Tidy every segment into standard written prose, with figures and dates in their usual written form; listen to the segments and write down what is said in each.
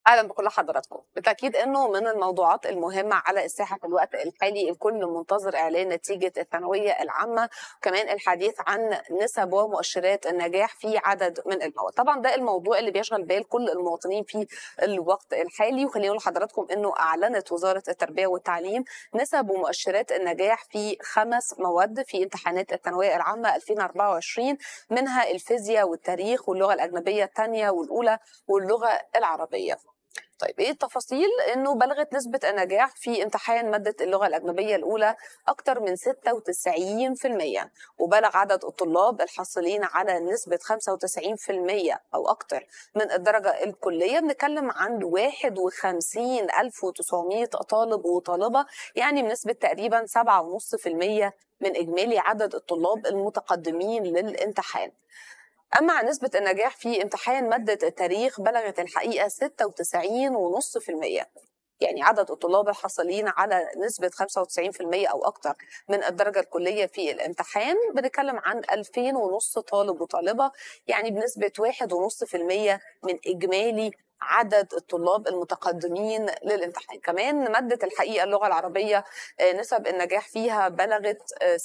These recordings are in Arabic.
اهلا بكل حضراتكم. بالتاكيد انه من الموضوعات المهمه على الساحه في الوقت الحالي، الكل منتظر اعلان نتيجه الثانويه العامه، وكمان الحديث عن نسب ومؤشرات النجاح في عدد من المواد. طبعا ده الموضوع اللي بيشغل بال كل المواطنين في الوقت الحالي، وخليني اقول لحضراتكم انه اعلنت وزاره التربيه والتعليم نسب ومؤشرات النجاح في 5 مواد في امتحانات الثانويه العامه 2024، منها الفيزياء والتاريخ واللغه الاجنبيه الثانيه والاولى واللغه العربيه. طيب ايه التفاصيل؟ انه بلغت نسبة النجاح في امتحان مادة اللغة الأجنبية الأولى أكثر من 96%، وبلغ عدد الطلاب الحاصلين على نسبة 95% أو أكثر من الدرجة الكلية. بنتكلم عن 51900 طالب وطالبة، يعني بنسبة تقريبا 7.5% من إجمالي عدد الطلاب المتقدمين للامتحان. أما عن نسبة النجاح في امتحان مادة التاريخ بلغت الحقيقة 96.5%، يعني عدد الطلاب الحاصلين على نسبة 95% أو أكثر من الدرجة الكلية في الامتحان. بنتكلم عن 2500 طالب وطالبة، يعني بنسبة 1.5% من إجمالي عدد الطلاب المتقدمين للامتحان. كمان مادة الحقيقة اللغة العربية نسب النجاح فيها بلغت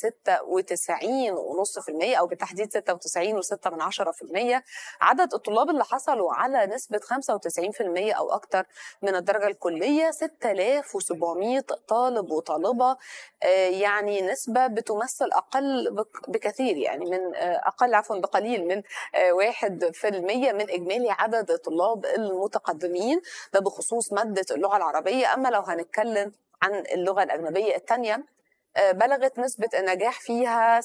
96.5%، أو بالتحديد 96.6%. عدد الطلاب اللي حصلوا على نسبة 95% أو أكثر من الدرجة الكلية 6700 طالب وطالبة، يعني نسبة بتمثل أقل بكثير، يعني من أقل بقليل من 1% من إجمالي عدد الطلاب المتقدمين. ده بخصوص مادة اللغة العربية. أما لو هنتكلم عن اللغة الأجنبية الثانية، بلغت نسبة النجاح فيها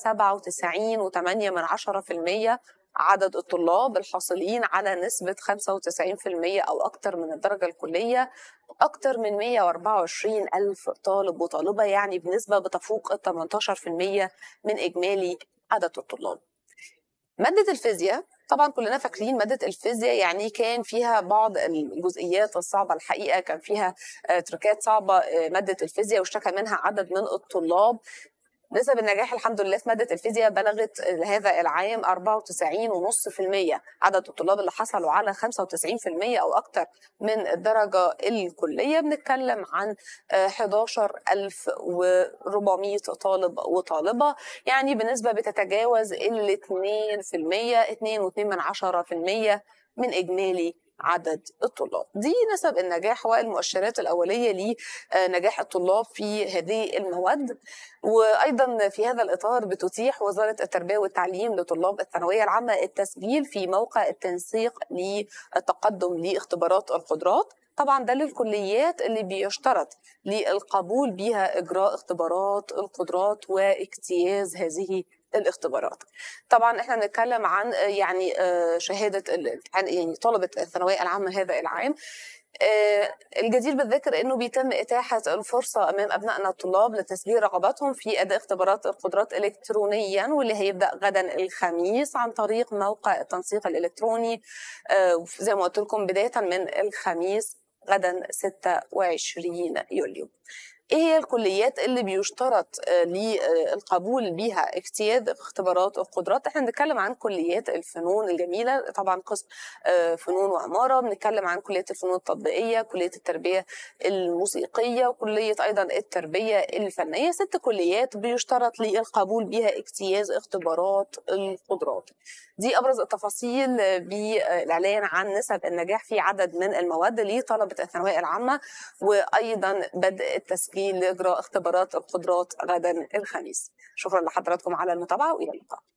97.8% عدد الطلاب الحاصلين على نسبة 95% أو أكثر من الدرجة الكلية، أكثر من 124 ألف طالب وطالبة، يعني بنسبة بتفوق 18% من إجمالي عدد الطلاب. مادة الفيزياء، طبعا كلنا فاكرين مادة الفيزياء يعني كان فيها بعض الجزئيات الصعبة، الحقيقة كان فيها تركات صعبة مادة الفيزياء، واشتكى منها عدد من الطلاب. نسب النجاح الحمد لله في مادة الفيزياء بلغت هذا العام 94.5%. عدد الطلاب اللي حصلوا على 95% أو أكثر من الدرجة الكلية بنتكلم عن 11400 طالب وطالبة، يعني بنسبة بتتجاوز 2%، من إجمالي عدد الطلاب. دي نسب النجاح والمؤشرات الأولية لنجاح الطلاب في هذه المواد. وأيضا في هذا الإطار بتتيح وزارة التربية والتعليم لطلاب الثانوية العامة التسجيل في موقع التنسيق للتقدم لاختبارات القدرات. طبعا ده للكليات اللي بيشترط للقبول بها إجراء اختبارات القدرات واجتياز هذه الاختبارات. طبعا احنا بنتكلم عن يعني شهاده يعني طلبه الثانويه العامه هذا العام. الجدير بالذكر انه بيتم اتاحه الفرصه امام ابنائنا الطلاب لتسجيل رغباتهم في اداء اختبارات القدرات الكترونيا، واللي هيبدا غدا الخميس عن طريق موقع التنسيق الالكتروني، زي ما قلت لكم بدايه من الخميس غدا 26 يوليو. ايه هي الكليات اللي بيشترط للقبول بها اجتياز اختبارات القدرات؟ احنا بنتكلم عن كليات الفنون الجميله، طبعا قسم فنون وعماره، بنتكلم عن كليه الفنون التطبيقيه، كليه التربيه الموسيقيه، وكليه ايضا التربيه الفنيه. 6 كليات بيشترط للقبول بها اجتياز اختبارات القدرات. دي ابرز التفاصيل بالاعلان عن نسب النجاح في عدد من المواد لطلبه الثانويه العامه، وايضا بدء التسجيل لاجراء اختبارات القدرات غدا الخميس. شكرا لحضراتكم على المتابعه والى اللقاء.